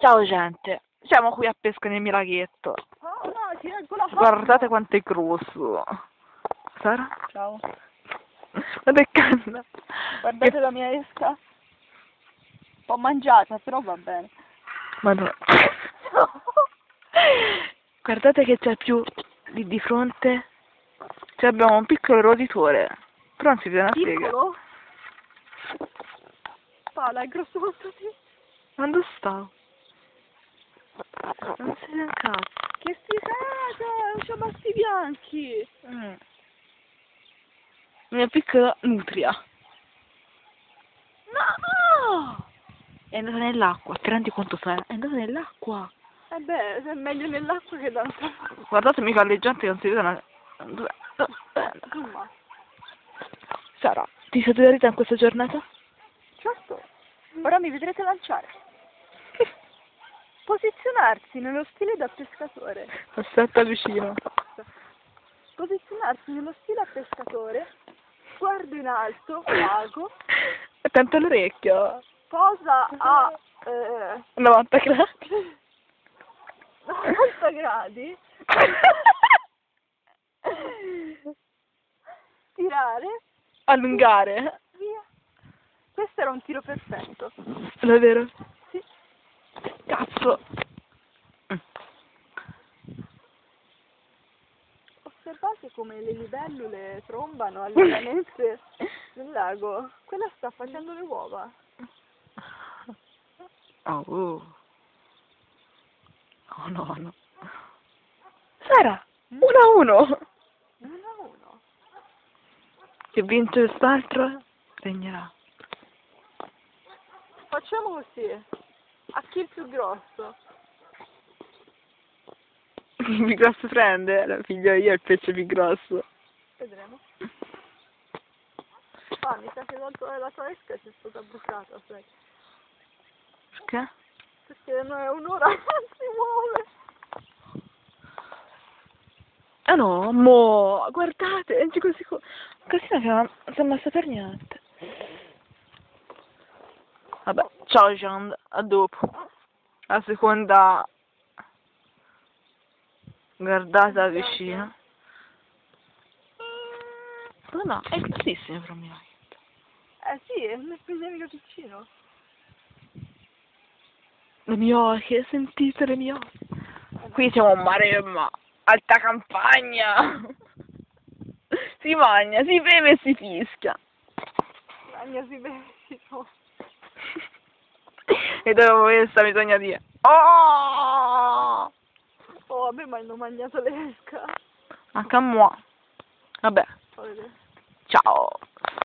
Ciao gente, siamo qui a pesca nel mio laghetto. Oh no, ti leggo la Guardate quanto è grosso. Sara? Ciao. Guarda che canna. Guardate la mia esca. Un po' mangiata, però va bene. Madonna. Guardate che c'è più lì di fronte. Cioè abbiamo un piccolo roditore. Però non si vede una sega. Piccolo? Pala, è grosso quanto te. Ma dove sta? Non si vede un cazzo. Che figata! C'ho basti bianchi. Una piccola nutria. No! È andata nell'acqua. Ti rendi conto, Sara? È andata nell'acqua. Eh beh, è meglio nell'acqua che da Guardate mica galleggiante che non si vede una... Insomma, Sara, ti sei divertita in questa giornata? certo. Ora mi vedrete lanciare. Posizionarsi nello stile da pescatore. Aspetta vicino. Posizionarsi nello stile a pescatore. Sguardo in alto, vago. Attento all'orecchio. Posa a 90 gradi. 90 gradi. Tirare. Allungare. Via. Questo era un tiro perfetto. Davvero? Sì. Cazzo. Osservate come le libellule trombano alle ranette del lago. Quella sta facendo le uova. Oh no. Sara, 1-1. 1-1. Chi vince quest'altro regnerà. Facciamo così. A chi il più grosso? Il più grosso prende, la figlio io il pesce più grosso. Vedremo. Ah, mi sa che la tua esca c'è stata bucata, sai. Perché? Perché non è un'ora non si muove. Ah no, mo, guardate, è così casino che non si è messa per niente. Vabbè, ciao Jean, a dopo. La seconda guardata vicino. Ma no, è grossissimo per me. Sì, è un mica piccino. Le mie oche, sentite le mie oche. Qui siamo a Maremma, alta campagna. Si mangia, si beve e si fischia. Magna si beve, si toglie. E dopo questa bisogna dire oh! Oh, a me mi hanno mangiato l'esca. Anche a moi. Vabbè, Vedete. ciao.